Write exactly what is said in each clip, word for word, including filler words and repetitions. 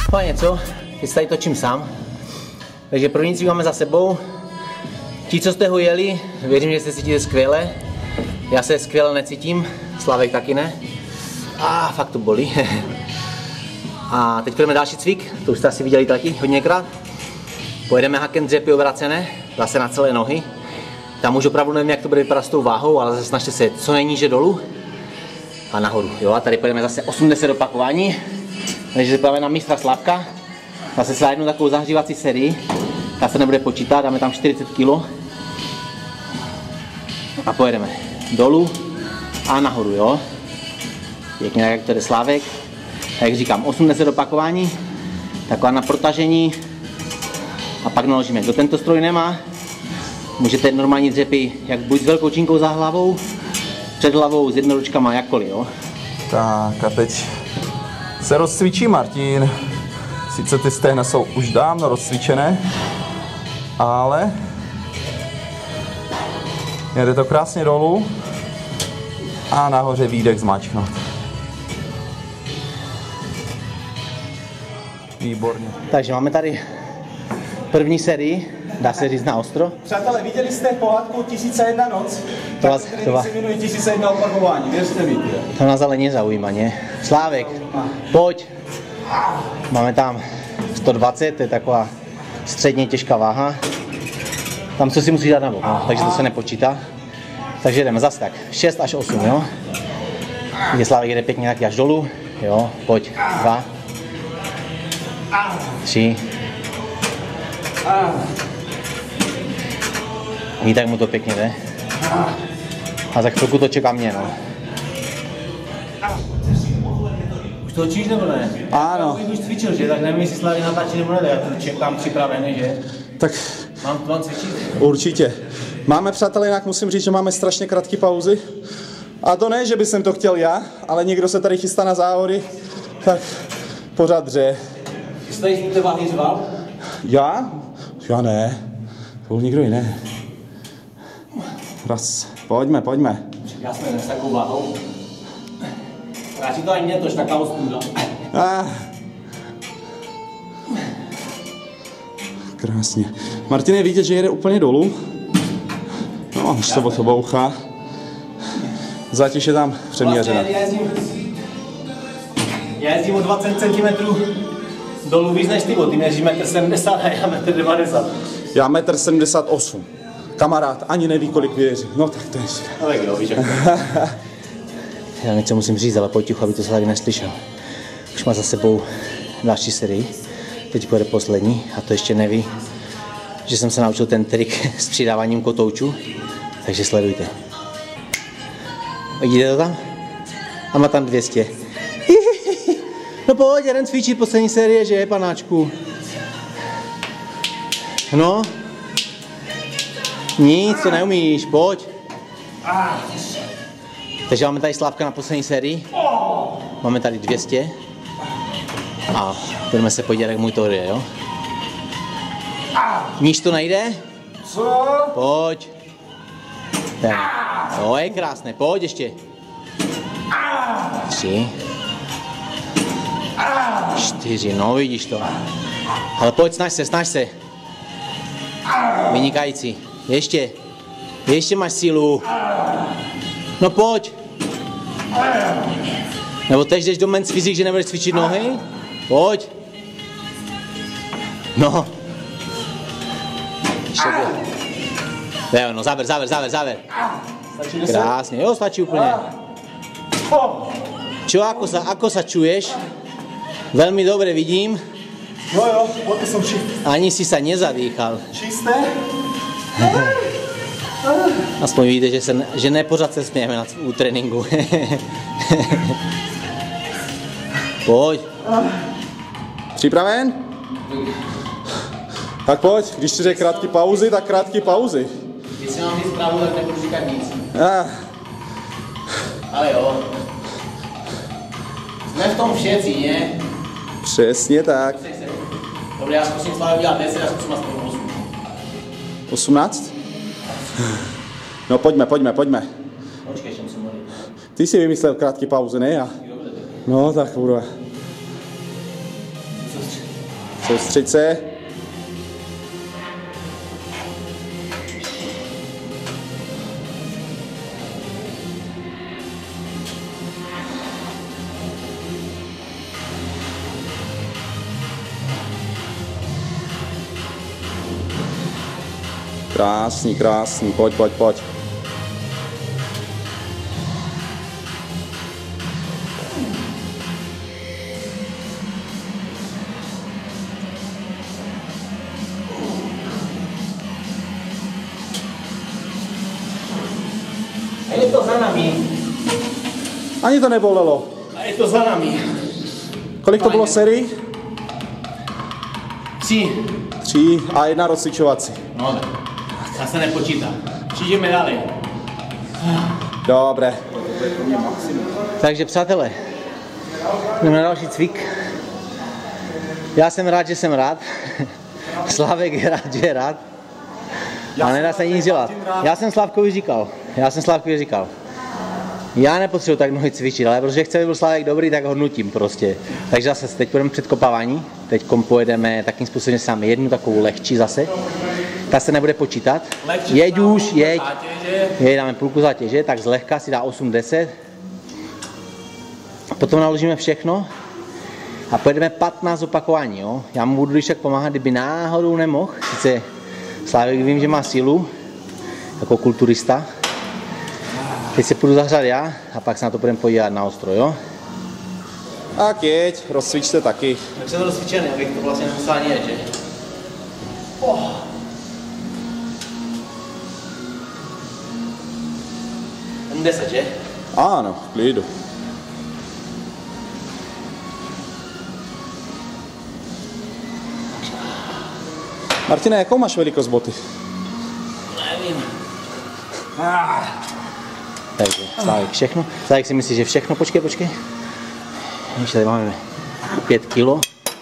Fajně, co? Teď tady točím sám. Takže první cvik máme za sebou. Ti, co jste ho jeli, věřím, že se cítíte skvěle. Já se skvěle necítím, Slavek taky ne. A fakt to bolí. A teď půjdeme další cvik, to už jste asi viděli taky hodněkrát. Pojedeme hakem dřepy obracené, zase na celé nohy. Tam už opravdu nevím, jak to bude vypadat s tou váhou, ale zase snažte se co nejníže dolů a nahoru. Jo, a tady pojedeme zase osmdesát opakování. Takže se pojďme na mistra Slavka. Zase se jednu takovou zahřívací sérii. Ta se nebude počítat, dáme tam čtyřicet kilo. A pojedeme dolů a nahoru, jo. Pěkně tak, jak to jde Slávek. A jak říkám, osmdesát opakování, taková na protažení. A pak naložíme. Kdo tento stroj nemá, můžete normální dřepy, jak buď s velkou činkou za hlavou, před hlavou, s jednoručkama, jakkoliv, jo. Tak a teď se rozcvičí Martin. Sice ty stehna jsou už dávno rozcvičené, ale jede to krásně dolů a nahoře výdech zmáčknout. Výborně. Takže máme tady první sérii, dá se říct na ostro. Přátelé, viděli jste pohádku Tisíce jedna noc? To vás, to vás, se jmenuje Tisíce jedna opakování, věřte mi. to nás ale nezaujíma, ne? Slávek, pojď. Máme tam sto dvacet, to je taková středně těžká váha. Tam co si musí dát na bok, no, takže to se nepočítá. Takže jdeme zase tak, šest až osm, jo. Kde Slávek jede pěkně taky až dolů, jo, pojď, dva, tři. Ví, tak mu to pěkně jde. A za chvilku to čeká mě, no. Už to učíš nebo ne? Ano. Já už cvičil, že? Tak nevím, jestli Slávy natáčí nebo ne, já tu čekám připravený, že? Tak Mám, mám cvičit? určitě. Máme, přátelé, jinak musím říct, že máme strašně krátké pauzy. A to ne, že by jsem to chtěl já, ale někdo se tady chystá na závody, tak pořád dře. Jsi tady z té váhy řval? Já? Já ne. To byl nikdo jiný. Raz. Pojďme, pojďme. Já jsem s takovou váhou. Radši to ani mě tož taková ostuda. Ah. Krásně. Martin je vidět, že jede úplně dolů. No, už se o to bouchá. Zátěž je tam přeměřená. Vlastně já jezdím, já jezdím o dvacet centimetrů dolů víc než ty, bo ty měříš metr sedmdesát a já metr devadesát. Já metr sedmdesát osm. Kamarád ani neví, kolik věří. No tak to je. No tak jo, víš jak. Já něco musím říct, ale pojď ticho, aby to se tady neslyšel. Už má za sebou další sérii. Teď bude poslední a to ještě neví, že jsem se naučil ten trik s přidáváním kotoučů. Takže sledujte. Vidíte to tam? A má tam dvě stě. No pojď, jeden cvičí poslední série, že je, panáčku? No. Nic, to neumíš, pojď. Takže máme tady Slávka na poslední sérii. Máme tady dvě stě. A budeme se podívat, jak můj to jde, jo? Níž to nejde? Co? Pojď. Ten. To je krásné, pojď ještě. Tři. Čtyři, no vidíš to. Ale pojď, snaž se, snaž se. Vynikající. Ještě. Ještě máš sílu. No pojď. Nebo teď jdeš do men's fyzik, že nebudeš cvičit nohy? Pojď. No. Ještě dvě. Jo, no závěr, závěr, závěr, závěr. Krásně, jo, stačí úplně. Čo, ako sa, ako sa čuješ? Veľmi dobre vidím. Jo, jo, pojďte jsem čist. Ani si sa nezadýchal. Čisté? Aspoň vidíte, že, se, že nepořád se smějeme na, u tréninku. Pojď. Připraven? Tak pojď, když ti řekl krátké pauzy, tak krátké pauzy. Když si mám říct pravdu, tak nebudu říkat nic. Ah. Ale jo. Jsme v tom všetci, ne? Přesně tak. Dobre, já zkusím Slávu dělat deset, já zkusím aspoň osm. osmnáct? No pojďme, pojďme, pojďme. Počkej, ještě musím modlit. Ty si vymyslel krátké pauzy, ne já? No tak bude. Soustřeď se. Krásný, krásný, pojď, pojď, pojď. A je to za nami. Ani to nebolelo. A je to za nami. Kolik to bylo sérií? Tři. Tři a jedna rozcvičovací. No, já se nepočítám. Přijdeme dále. Dobré. Takže přátelé, jdeme na další cvik. Já jsem rád, že jsem rád. Slávek je rád, že je rád. Ale nedá se nic dělat. Já jsem Slávkovi říkal, já jsem Slávkovi říkal, já nepotřebuji tak mnoho cvičit, ale protože chci, aby byl Slávek dobrý, tak ho nutím prostě. Takže zase teď půjdeme předkopávání, teď pojedeme takým způsobem, že máme jednu takovou lehčí zase. Ta se nebude počítat. Jeď už, jeď. Jeď, dáme půlku zátěže, tak zlehka si dá osm deset. Potom naložíme všechno a pojedeme patnáct opakování, jo. Já mu budu když tak pomáhat, kdyby náhodou nemohl. Sice Slávek vím, že má sílu, jako kulturista. Teď se půjdu zahřát já a pak se na to budeme podívat na ostro, jo. Tak jeď, rozcvičte taky. Tak jsem to rozcvičený, abych to vlastně nemusel ani jet, že? Oh. deset, že? Ano, v klidu. Martine, jakou máš velikost boty? Nevím. Takže Slávek všechno. Slávek si myslí, že všechno. Počkej, počkej. Ještě tady máme pět kilo.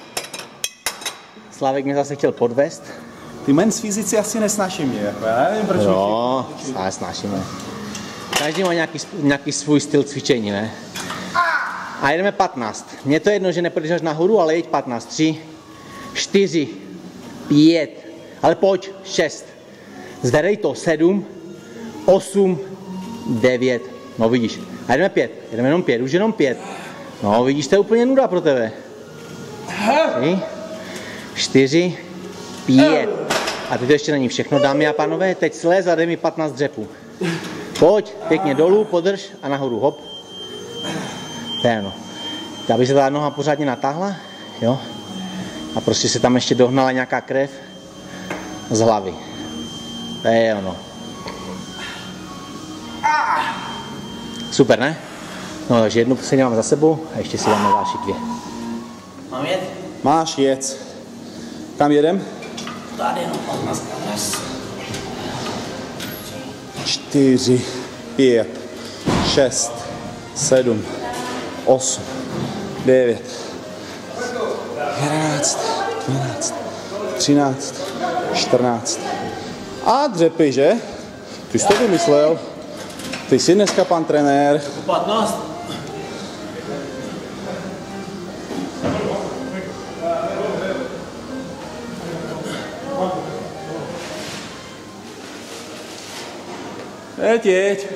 Slávek mě zase chtěl podvést. Ty men's fyzici asi nesnáší mě, jako já nevím proč. Jo, ale snášíme. Každý má nějaký, nějaký svůj styl cvičení, ne? A jedeme patnáct. Mně to jedno, že nepůjdeš až nahoru, ale jeď patnáct. tři, čtyři, pět, ale pojď, šest. Zvedej to, sedm, osm, devět. No vidíš. A jedeme pět. Jedeme jenom pět, už jenom pět. No vidíš, to je úplně nuda pro tebe. tři, čtyři, pět. A teď to ještě není všechno, dámy a pánové. Teď slez a dej mi patnáct dřepů. Pojď, pěkně dolů, podrž a nahoru, hop. To je ono. Aby se ta noha pořádně natáhla, jo. A prostě se tam ještě dohnala nějaká krev z hlavy. To je ono. Super, ne? No takže jednu si dáme za sebou a ještě si dáme další dvě. Mám jet? Máš, jec. Kam jedem? Tady jenom patnáct. čtyři, pět, šest, sedm, osm, devět, jedenáct, dvanáct, třináct, čtrnáct. A dřepy, že? Ty jsi to vymyslel. Ty jsi dneska pan trenér. patnáct. Jeď, jeď.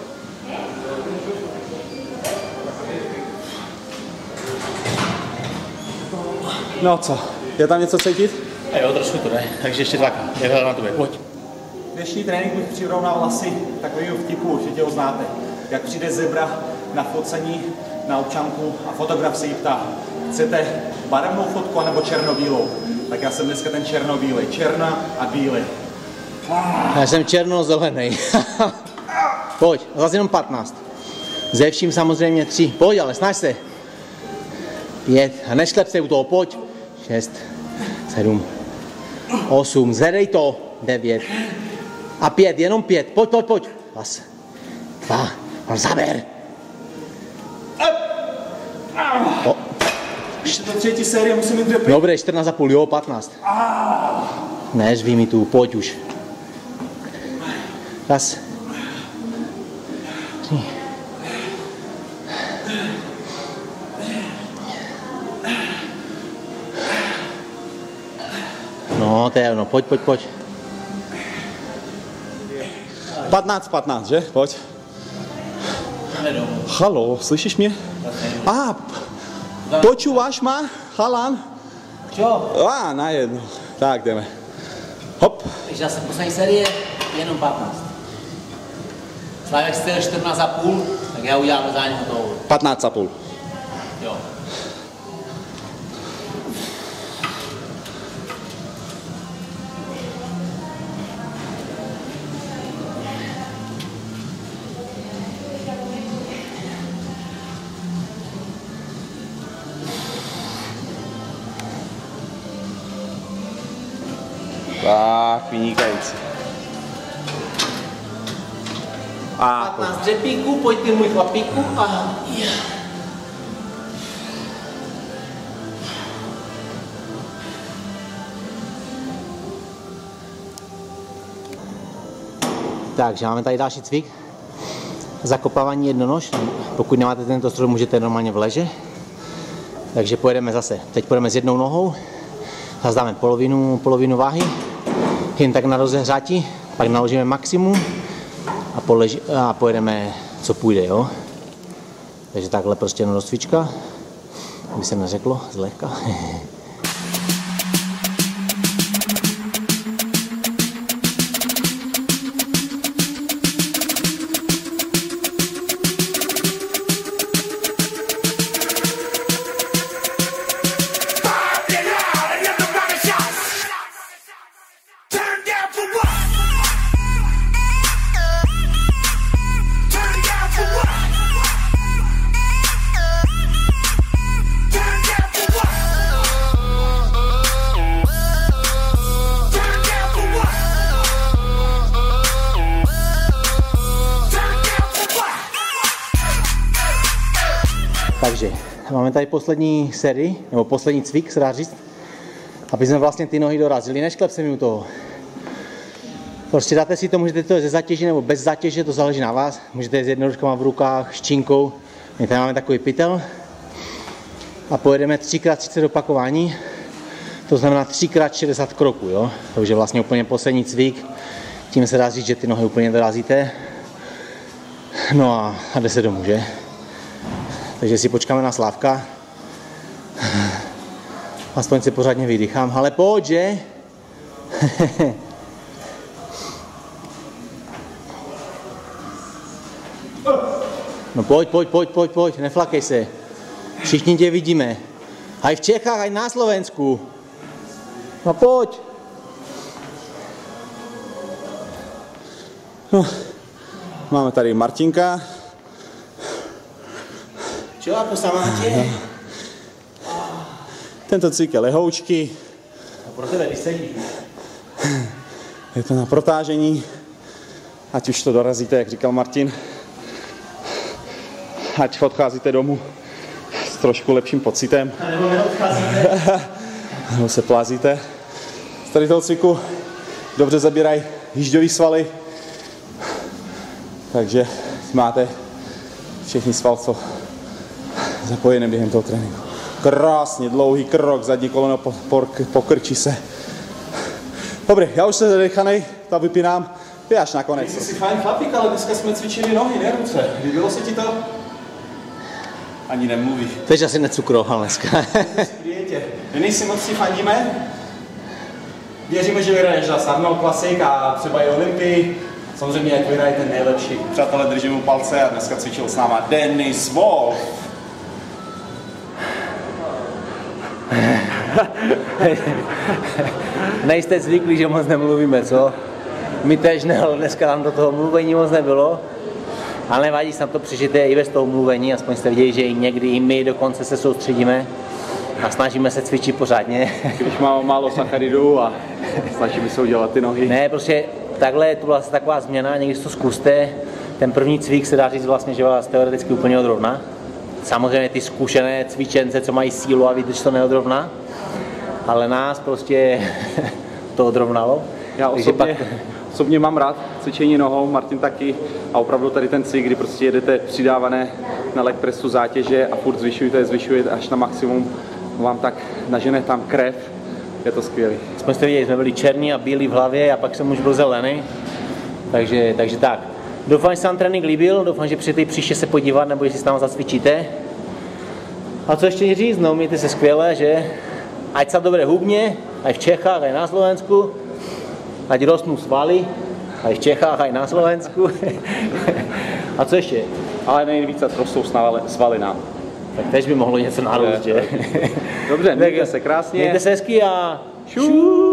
No co, je tam něco cítit? A jo, trošku to jde, takže ještě dvakrát. Je na tobě, pojď. Dnešní trénink bych přirovnal asi takového vtipu, určitě ho znáte. Jak přijde zebra na focení na občanku a fotograf se jí ptá, chcete barevnou fotku anebo černobílou? Tak já jsem dneska ten černobílej, černá a bílej. Já jsem černo-zelený. Pojď, zase jenom patnáct. Ze vším samozřejmě tři. Pojď, ale snaž se. Pět. A nešlep se u toho, pojď. Šest, sedm, osm. Zvedej to. Devět. A pět, jenom pět. Pojď, pojď, pojď. Pas. Dva. A zaber. O. Ještě to třetí série, musím mít dřepy. Dobré, čtrnáct a půl, jo, patnáct. Neřví mi tu, pojď už. Raz. Tři. No, to je ono, pojď, pojď, pojď. patnáct patnáct, že? Pojď. Halo, slyšíš mě? A, ah, počúváš ma, chalan? Čo? A, na jedno. Tak, jdeme. Hop. Takže zase poslední série, jenom patnáct. Slávek chce čtrnáct a půl, tak já udělám za něho toho. patnáct a půl. Jo. Tak, vynikající. A patnáct dřepíků, pojď ty můj chlapíku a... Takže máme tady další cvik. Zakopávání jednonož. Pokud nemáte tento stroj, můžete normálně v leže. Takže pojedeme zase. Teď pojedeme s jednou nohou. Zase dáme polovinu, polovinu váhy. Jen tak na rozehřátí. Pak naložíme maximum. A, poleži, a pojedeme, co půjde, jo. Takže takhle prostě jenom do cvička. Aby se neřeklo, zlehka. Takže máme tady poslední sérii, nebo poslední cvik, se dá říct, aby jsme vlastně ty nohy dorazili. Nešklep se mi u toho. Prostě dáte si to, můžete to ze zátěže nebo bez zátěže, to záleží na vás. Můžete s jednoduchama v rukách, ščinkou. My tady máme takový pytel. A pojedeme třikrát třicet opakování. To znamená třikrát šedesát kroků, jo. To už je vlastně úplně poslední cvik. Tím se dá říct, že ty nohy úplně dorazíte. No a, a jde se domů, že? Takže si počkáme na Slávka. Aspoň si pořádně vydýchám. Ale pojď, že? No pojď, pojď, pojď, pojď, pojď, neflakej se. Všichni tě vidíme. Aj v Čechách, aj na Slovensku. No pojď. No, máme tady Martinka. Čo, ako sa máte? Tento cvik je lehoučky. A pro tebe vysedí. Je to na protážení. Ať už to dorazíte, jak říkal Martin. Ať odcházíte domů s trošku lepším pocitem. A nebo neodcházíte. Nebo se plázíte. Z tady toho cviku dobře zabírají jížďový svaly. Takže máte všechny svalce zapojené během toho tréninku. Krásně dlouhý krok, zadní koleno pokrčí se. Dobrý, já už jsem zadechanej, to vypínám. Ty až nakonec. Ty jsi fajn chlapík, ale dneska jsme cvičili nohy, ne ruce. Líbilo se ti to? Ani nemluvíš. Teď asi necukroval dneska. Denis, si moc si fandíme. Věříme, že vyhraješ za Arnold Classic a třeba i Olympii. Samozřejmě, jak vyhraje ten nejlepší. Přátelé, držím mu palce a dneska cvičil s náma Denis Wolf. Nejste zvyklí, že moc nemluvíme, co? My tež ne, ale dneska nám do toho mluvení moc nebylo. Ale nevadí, snad to přežijete i bez toho mluvení, aspoň jste viděli, že i někdy i my dokonce se soustředíme a snažíme se cvičit pořádně. Když mám málo sacharidů a snažíme se udělat ty nohy. Ne, prostě takhle je tu vlastně taková změna, někdy to zkuste. Ten první cvik se dá říct vlastně, že vás teoreticky úplně odrovna. Samozřejmě ty zkušené cvičence, co mají sílu a víte, že to neodrovná. Ale nás prostě to odrovnalo. Já osobně, pak... osobně mám rád cvičení nohou, Martin taky. A opravdu tady ten cvik, kdy prostě jedete přidávané na leg pressu zátěže a furt zvyšujete, zvyšujete až na maximum, vám tak nažene tam krev Je to skvělý. Jsme jste viděli, jsme byli černí a bílí v hlavě a pak jsem už byl zelený. Takže, takže tak. Doufám, že se vám trénink líbil, doufám, že přijďte příště se podívat, nebo jestli s námi zacvičíte. A co ještě říct, no mějte se skvěle, že ať se dobře hubně, ať v Čechách, ať na Slovensku, ať rostnou svaly, ať v Čechách, ať na Slovensku. A co ještě? Ale nejvíce rostou svaly nám. Tak tež by mohlo něco narůst, že? Dobře, mějte se krásně. Mějte se hezky a šuuu.